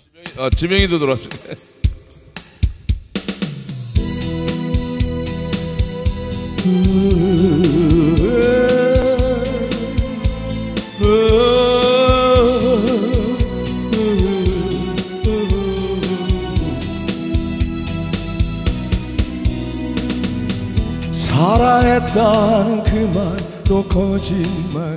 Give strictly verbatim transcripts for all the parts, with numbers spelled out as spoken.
아, 지명이도 들어왔습니다. 사랑했다는 그 말도 거짓말,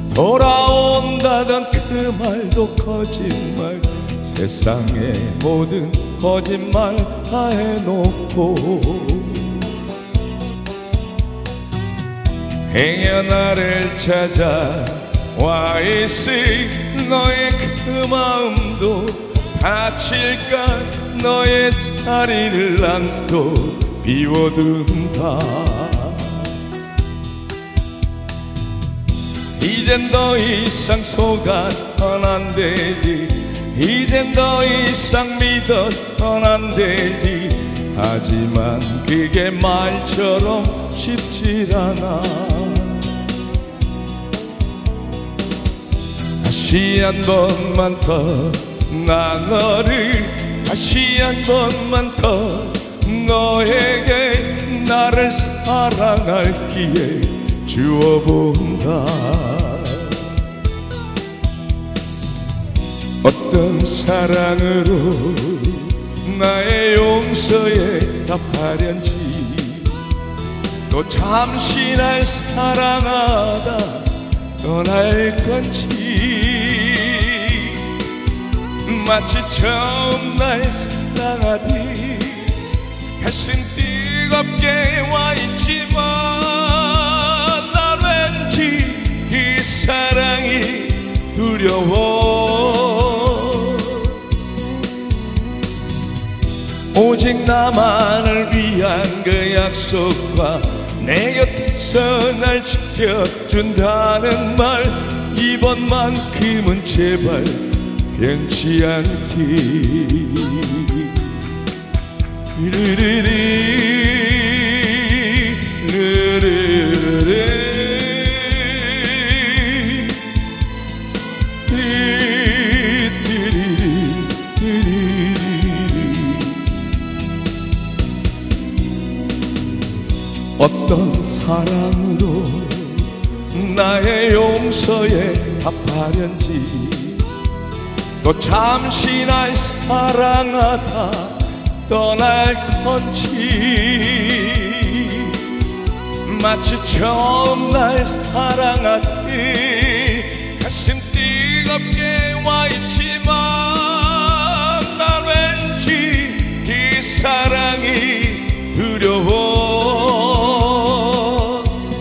돌아온다던 그 말도 거짓말, 세상의 모든 거짓말 다 해놓고 행여 나를 찾아와 있을 너의 그 마음도 다칠까, 너의 자리를 난 또 비워둔다. 이젠 더 이상 속아선 안 되지, 이젠 더 이상 믿어선 안 되지. 하지만 그게 말처럼 쉽질 않아. 다시 한 번만 더 나 너를, 다시 한 번만 더 너에게 나를 사랑할 기회 주어본다. 어떤 사랑으로 나의 용서에 답하련지, 또 잠시 날 사랑하다 떠날 건지. 마치 처음 날 사랑하듯 가슴 뜨겁게 와있지만, 난 왠지 이 사랑이 두려워. 오직 나만을 위한 그 약속과 내 곁에서 날 지켜준다는 말, 이번만큼은 제발 변치 않기. 르르르 르르르 어떤 사랑으로 나의 용서에 답하련지, 또 잠시 날 사랑하다 떠날 건지. 마치 처음 날 사랑하듯 가슴 뜨겁게 와있지만, 난 왠지 이 사랑이 두려워.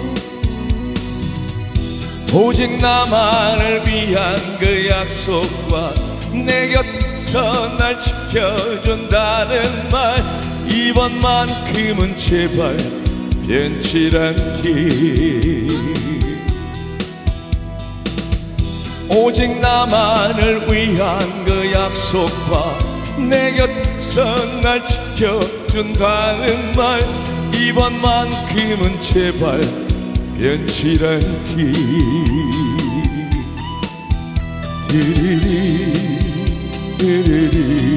오직 나만을 위한 그 약속과 내 곁에서 날 지켜준다는 말, 이번만큼은 제발 변치 않기. 오직 나만을 위한 그 약속과 내 곁에서 날 지켜준다는 말, 이번만큼은 제발 변치 않기. 드리리 드리리